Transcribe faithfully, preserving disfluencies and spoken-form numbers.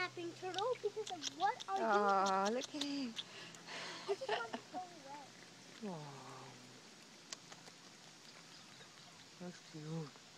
kidnapping Turtle because of what are you? Oh, look at him. I just want to go away. Oh, that's cute.